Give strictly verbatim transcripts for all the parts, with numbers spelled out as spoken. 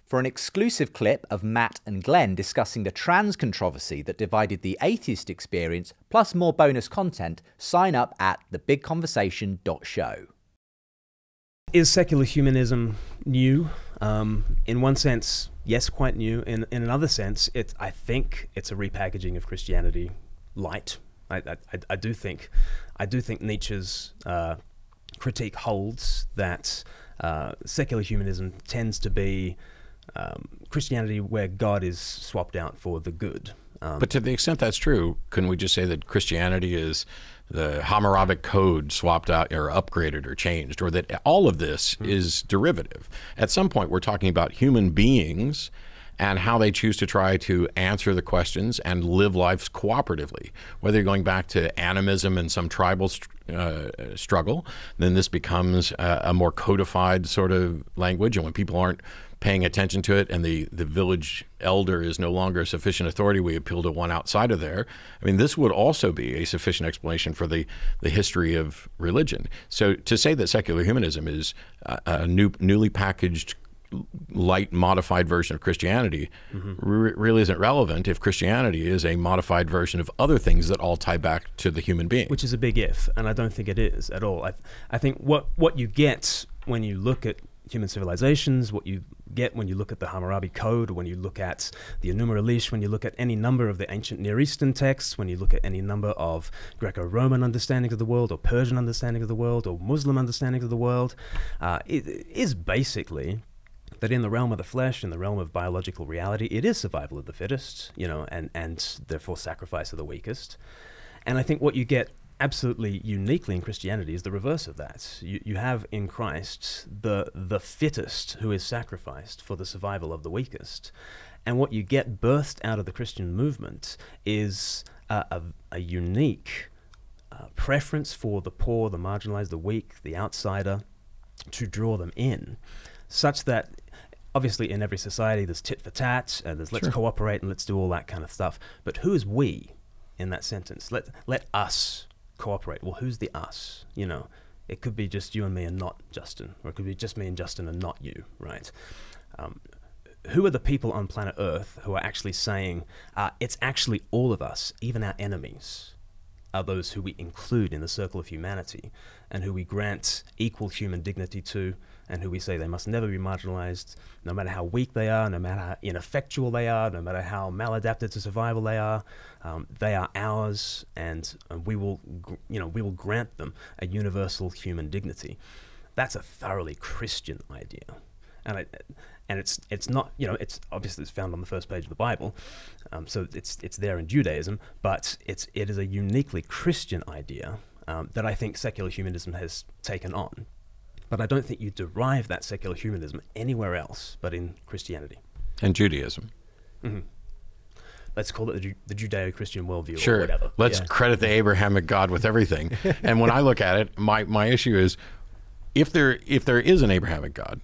For an exclusive clip of Matt and Glenn discussing the trans controversy that divided the atheist experience, plus more bonus content, sign up at the big conversation dot show. Is secular humanism new? Um, in one sense, yes, quite new. In in another sense, it I think it's a repackaging of Christianity light. I I, I do think I do think Nietzsche's uh, critique holds that uh, secular humanism tends to be Um, Christianity where God is swapped out for the good. Um, but to the extent that's true, couldn't we just say that Christianity is the Hammurabic code swapped out or upgraded or changed, or that all of this mm. is derivative? At some point, we're talking about human beings and how they choose to try to answer the questions and live lives cooperatively. Whether you're going back to animism and some tribal st uh, struggle, then this becomes a, a more codified sort of language, and when people aren't paying attention to it and the, the village elder is no longer a sufficient authority, we appeal to one outside of there. I mean, this would also be a sufficient explanation for the, the history of religion. So to say that secular humanism is a, a new, newly packaged, light, modified version of Christianity mm-hmm. re really isn't relevant if Christianity is a modified version of other things that all tie back to the human being. Which is a big if, and I don't think it is at all. I, I think what, what you get when you look at human civilizations, what you get when you look at the Hammurabi Code, when you look at the Enuma Elish, when you look at any number of the ancient Near Eastern texts, when you look at any number of Greco-Roman understandings of the world, or Persian understanding of the world, or Muslim understanding of the world, uh, it is basically that in the realm of the flesh, in the realm of biological reality, it is survival of the fittest, you know, and, and therefore sacrifice of the weakest. And I think what you get absolutely uniquely in Christianity is the reverse of that. You, you have in Christ the, the fittest who is sacrificed for the survival of the weakest. And what you get birthed out of the Christian movement is a, a, a unique uh, preference for the poor, the marginalized, the weak, the outsider, to draw them in, such that obviously in every society there's tit for tat, and there's let's sure. cooperate and let's do all that kind of stuff. But who is we in that sentence? Let, let us cooperate. Well, who's the us? You know, it could be just you and me and not Justin, or it could be just me and Justin and not you, right? Um, who are the people on planet Earth who are actually saying uh, it's actually all of us, even our enemies, are those who we include in the circle of humanity, and who we grant equal human dignity to, and who we say they must never be marginalized, no matter how weak they are, no matter how ineffectual they are, no matter how maladapted to survival they are, um, they are ours, and, and we will, you know, we will grant them a universal human dignity. That's a thoroughly Christian idea, and I, and it's it's not, you know, it's obviously it's found on the first page of the Bible, um, so it's it's there in Judaism, but it's it is a uniquely Christian idea um, that I think secular humanism has taken on. But I don't think you derive that secular humanism anywhere else but in Christianity. And Judaism. Mm-hmm. Let's call it the, Ju the Judeo-Christian worldview sure. or whatever. Let's yeah. credit the Abrahamic God with everything. And when I look at it, my, my issue is, if there, if there is an Abrahamic God,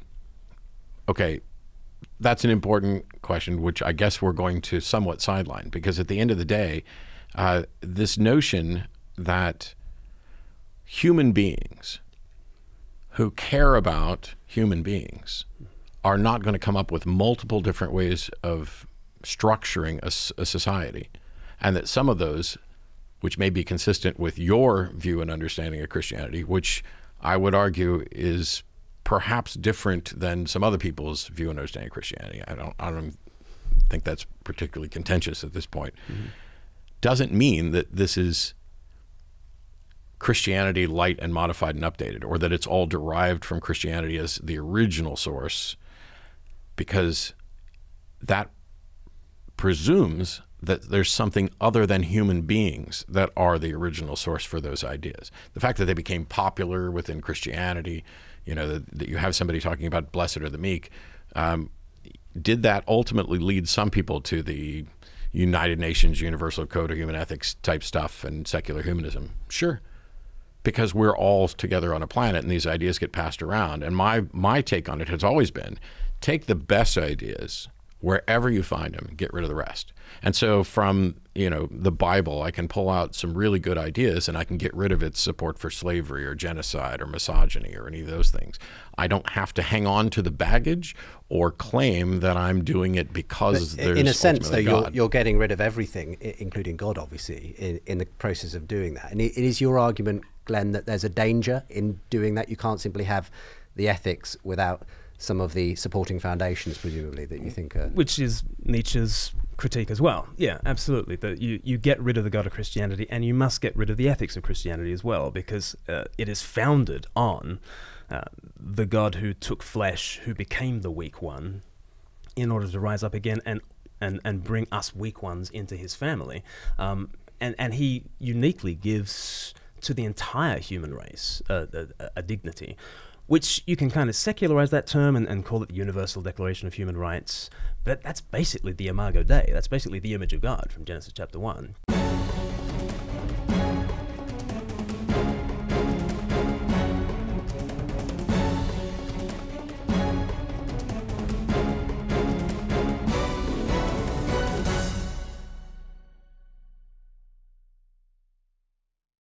okay, that's an important question, which I guess we're going to somewhat sideline, because at the end of the day, uh, this notion that human beings who care about human beings are not going to come up with multiple different ways of structuring a, a society, and that some of those, which may be consistent with your view and understanding of Christianity, which I would argue is perhaps different than some other people's view and understanding of Christianity. I don't, I don't think that's particularly contentious at this point. Mm-hmm. Doesn't mean that this is Christianity light and modified and updated, or that it's all derived from Christianity as the original source, because that presumes that there's something other than human beings that are the original source for those ideas. The fact that they became popular within Christianity, you know, that, that you have somebody talking about blessed are the meek, um, did that ultimately lead some people to the United Nations Universal Code of Human Ethics type stuff and secular humanism? Sure. Because we're all together on a planet and these ideas get passed around. And my, my take on it has always been, take the best ideas, wherever you find them, get rid of the rest. And so from, you know, the Bible, I can pull out some really good ideas and I can get rid of its support for slavery or genocide or misogyny or any of those things. I don't have to hang on to the baggage or claim that I'm doing it because but there's in a sense, though, ultimately you're, God. you're getting rid of everything, i- including God, obviously, in, in the process of doing that. And it, it is your argument, Glenn, that there's a danger in doing that. You can't simply have the ethics without some of the supporting foundations, presumably, that you think are... Which is Nietzsche's critique as well. Yeah, absolutely. That you, you get rid of the God of Christianity and you must get rid of the ethics of Christianity as well, because uh, it is founded on uh, the God who took flesh, who became the weak one, in order to rise up again and, and, and bring us weak ones into his family. Um, and, and he uniquely gives to the entire human race uh, a, a dignity, which you can kind of secularize that term and, and call it the Universal Declaration of Human Rights. But that's basically the Imago Dei. That's basically the image of God from Genesis chapter one.